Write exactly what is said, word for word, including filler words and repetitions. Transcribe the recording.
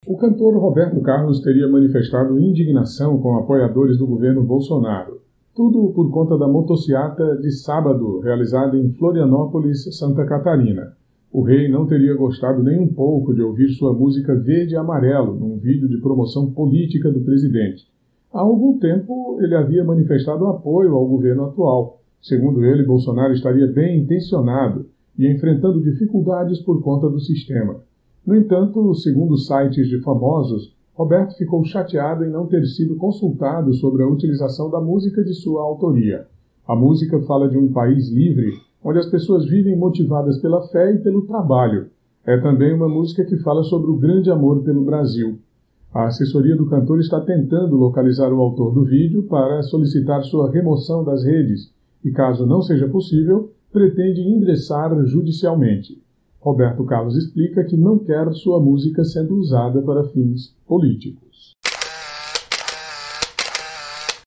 O cantor Roberto Carlos teria manifestado indignação com apoiadores do governo Bolsonaro. Tudo por conta da motociata de sábado, realizada em Florianópolis, Santa Catarina. O rei não teria gostado nem um pouco de ouvir sua música Verde e Amarelo num vídeo de promoção política do presidente. Há algum tempo, ele havia manifestado apoio ao governo atual. Segundo ele, Bolsonaro estaria bem intencionado e enfrentando dificuldades por conta do sistema. No entanto, segundo sites de famosos, Roberto ficou chateado em não ter sido consultado sobre a utilização da música de sua autoria. A música fala de um país livre, onde as pessoas vivem motivadas pela fé e pelo trabalho. É também uma música que fala sobre o grande amor pelo Brasil. A assessoria do cantor está tentando localizar o autor do vídeo para solicitar sua remoção das redes e, caso não seja possível, pretende ingressar judicialmente. Roberto Carlos explica que não quer sua música sendo usada para fins políticos.